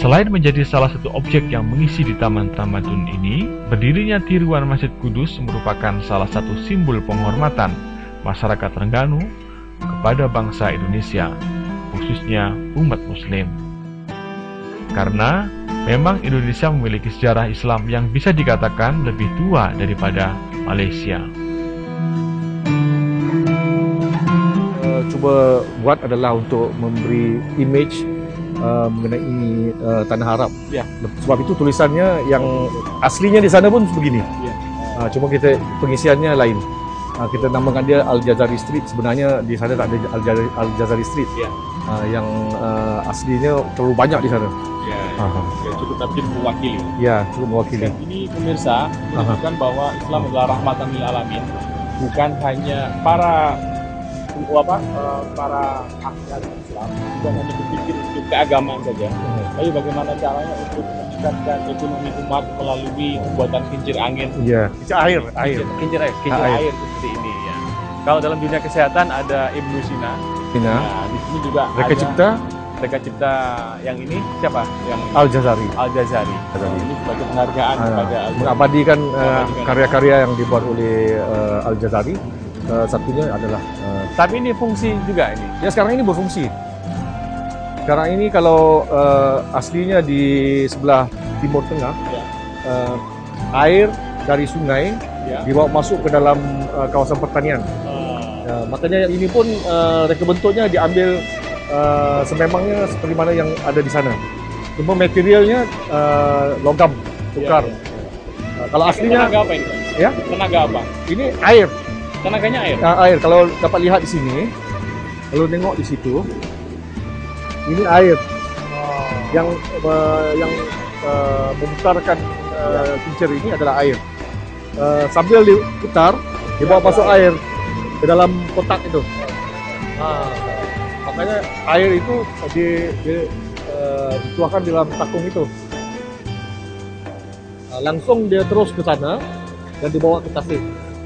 Selain menjadi salah satu objek yang mengisi di Taman Tamadun ini, berdirinya tiruan Masjid Kudus merupakan salah satu simbol penghormatan masyarakat Terengganu kepada bangsa Indonesia, khususnya umat Muslim. Karena memang Indonesia memiliki sejarah Islam yang bisa dikatakan lebih tua daripada Malaysia. Cuba buat adalah untuk memberi image mengenai Tanah Arab. Ya. Sebab itu tulisannya yang aslinya di sana pun begini. Ya. Cuma kita pengisiannya lain. Kita namakan dia Al-Jazari Street. Sebenarnya di sana tak ada Al-Jazari Street. Ya. Yang aslinya terlalu banyak di sana. Ya, ya cukup tapi mewakili. Ya, cukup mewakili. Dan ini pemirsa menunjukkan bahwa Islam adalah rahmatan lil alamin, bukan hanya para ahli Islam, bukan hanya berpikir untuk keagamaan saja, tapi bagaimana caranya untuk meningkatkan ekonomi umat melalui pembuatan kincir angin. Iya, Kincir air seperti ini ya. Kalau dalam dunia kesehatan ada Ibnu Sina. Nah, di sini juga Reka Cipta yang ini siapa? Yang Al-Jazari. Ini sebagai penghargaan kepada mengabadikan karya-karya yang dibuat oleh Al-Jazari. Satunya adalah tapi ini fungsi juga ini. Ya, sekarang ini berfungsi. Sekarang ini kalau aslinya di sebelah timur tengah, Ya. Air dari sungai Ya. dibawa masuk ke dalam kawasan pertanian. Makanya ini pun reka bentuknya diambil sememangnya seperti mana yang ada di sana. Cuma materialnya logam tukar. Ya. Kalau aslinya Tenaga apa ini? Ya? Tenaga apa? Ini air. Tenaganya air. Air. Kalau dapat lihat di sini, kalau nengok di situ, ini air yang memutarkan kincir ini adalah air. Sambil diputar, dibawa masuk air ke dalam kotak itu. Makanya air itu dituangkan di dalam takung itu. Langsung dia terus ke sana dan dibawa ke tasik.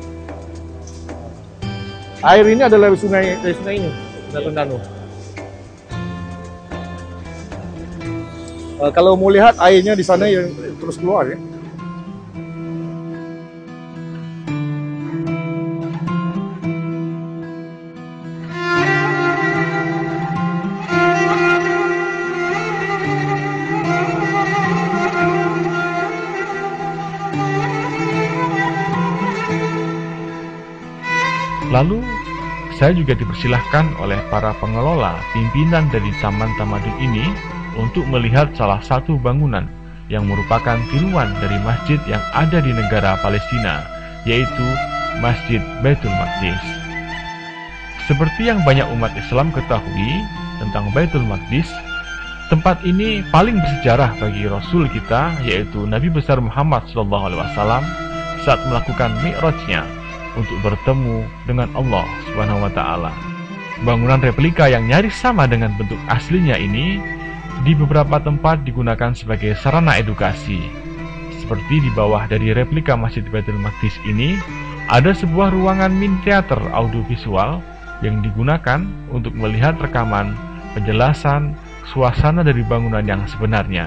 Air ini adalah dari sungai ini, Sungai Terengganu. Kalau mau lihat airnya di sana yang terus keluar ya. Lalu, saya juga dipersilahkan oleh para pengelola pimpinan dari Taman Tamadun ini untuk melihat salah satu bangunan yang merupakan tiruan dari masjid yang ada di negara Palestina, yaitu Masjid Baitul Maqdis. Seperti yang banyak umat Islam ketahui tentang Baitul Maqdis, tempat ini paling bersejarah bagi Rasul kita, yaitu Nabi besar Muhammad SAW saat melakukan Mi'rajnya untuk bertemu dengan Allah Subhanahu wa Ta'ala. Bangunan replika yang nyaris sama dengan bentuk aslinya ini di beberapa tempat digunakan sebagai sarana edukasi. Seperti di bawah dari replika Masjid Baitul Maqdis ini, ada sebuah ruangan mini teater audiovisual yang digunakan untuk melihat rekaman penjelasan suasana dari bangunan yang sebenarnya.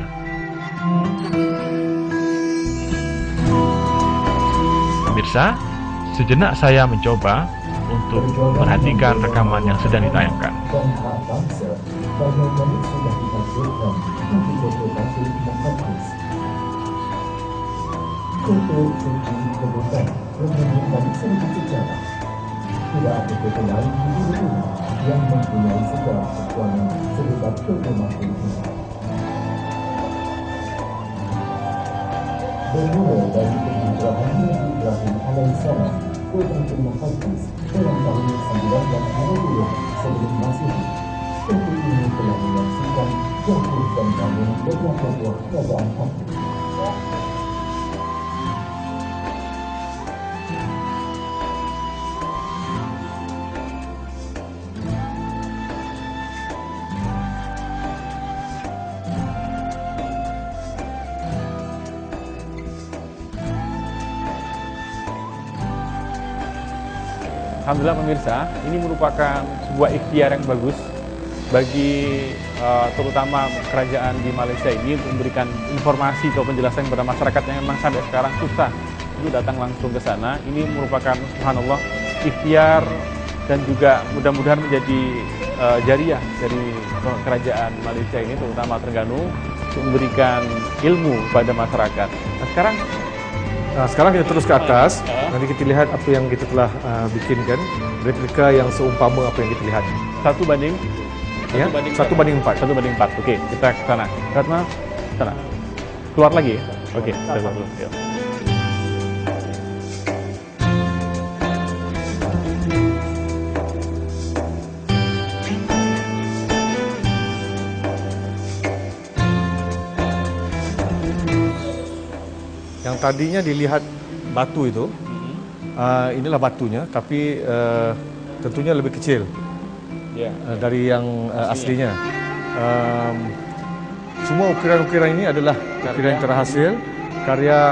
Pemirsa, sejenak saya mencoba untuk perhatikan rekaman yang sedang ditayangkan. Tidak ada kota lain di dunia yang mempunyai sejarah perjuangan sehebat Kota Maqdis ini. Bermula dari penghijrahan Nabi Ibrahim alaihissalam ke Baitul Maqdis dalam tahun 920 sebelum Masehi. Kota ini telah menyaksikan jatuh dan bangun beberapa buah kerajaan kafir. Alhamdulillah pemirsa, ini merupakan sebuah ikhtiar yang bagus bagi terutama kerajaan di Malaysia ini untuk memberikan informasi atau penjelasan kepada masyarakat yang memang sampai sekarang susah itu datang langsung ke sana. Ini merupakan subhanallah ikhtiar dan juga mudah-mudahan menjadi jariah dari kerajaan Malaysia ini, terutama Terengganu, untuk memberikan ilmu kepada masyarakat. Nah, sekarang kita terus ke atas. Nanti kita lihat apa yang kita telah bikinkan, replika yang seumpama apa yang kita lihat. 1:1 ya? 1:4. 1:4. Oke, kita ke sana. Karena sana. Keluar lagi ya? Oke, kita keluar dulu. Yuk. Yang tadinya dilihat batu itu, inilah batunya, tapi tentunya lebih kecil dari yang aslinya. Semua ukiran-ukiran ini adalah ukiran yang terhasil karya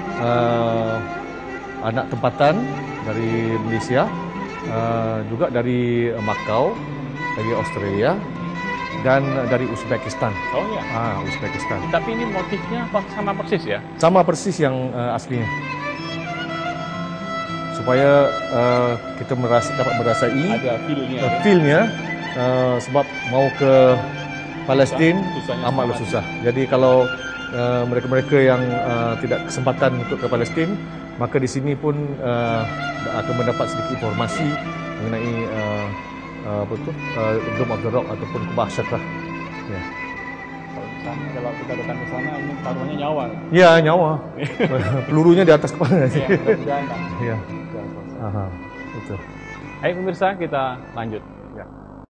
anak tempatan dari Malaysia, juga dari Macau, dari Australia, dan dari Uzbekistan. Oh ya. Uzbekistan. Tapi ini motifnya sama persis ya? Sama persis yang aslinya. Supaya kita dapat merasai ada feel-nya, sebab mau ke Palestin amatlah susah. Jadi kalau mereka-mereka yang tidak kesempatan untuk ke Palestin, maka di sini pun akan mendapat sedikit informasi mengenai Dome of the Rock ataupun Kubah Syatra. Ya. Kalau kita datang ke sana, ini taruhannya nyawa. Ya, nyawa. Pelurunya di atas kepala. Ya, mudah-mudahan. Ya. Betul. Ayo pemirsa, kita lanjut. Ya.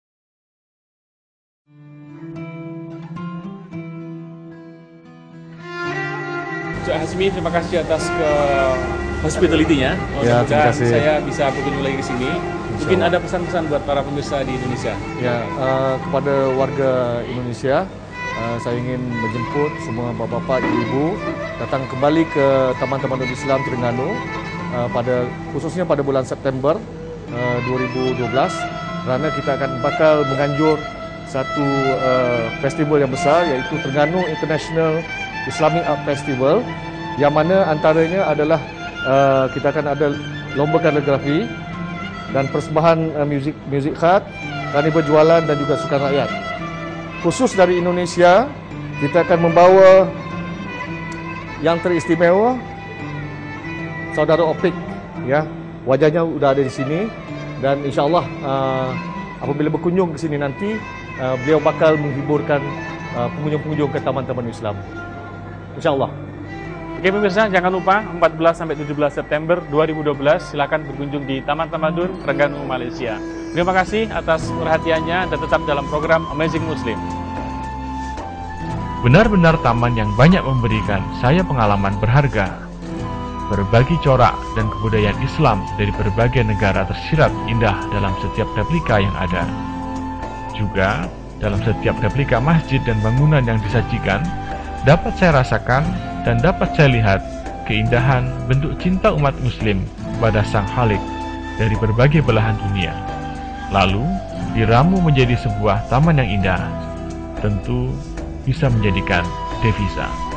Cak Hasmi, terima kasih atas hospitality-nya. Ya, terima kasih. Saya bisa berkunjung lagi ke sini. Mungkin ada pesan-pesan buat para pemirsa di Indonesia. Ya, kepada warga Indonesia, saya ingin menjemput semua bapak-bapak, ibu-ibu datang kembali ke Taman Tamadun Islam Terengganu khususnya pada bulan September 2012, kerana kita akan bakal menganjur satu festival yang besar, iaitu Terengganu International Islamic Art Festival, yang mana antaranya adalah kita akan ada lomba kaligrafi dan persembahan muzik khat, seni berjualan dan juga sukan rakyat. Khusus dari Indonesia, kita akan membawa yang teristimewa, Saudara Opik, ya, wajahnya sudah ada di sini, dan insyaAllah apabila berkunjung ke sini nanti, beliau bakal menghiburkan pengunjung-pengunjung ke Taman-Taman Islam. InsyaAllah. Oke pemirsa, jangan lupa 14-17 September 2012 silakan berkunjung di Taman Tamadun Terengganu, Malaysia. Terima kasih atas perhatiannya dan tetap dalam program Amazing Muslim. Benar-benar taman yang banyak memberikan saya pengalaman berharga. Berbagi corak dan kebudayaan Islam dari berbagai negara tersirat indah dalam setiap replika yang ada. Juga dalam setiap replika masjid dan bangunan yang disajikan, dapat saya rasakan dan dapat saya lihat keindahan bentuk cinta umat muslim pada Sang Khalik dari berbagai belahan dunia. Lalu diramu menjadi sebuah taman yang indah, tentu bisa menjadikan devisa.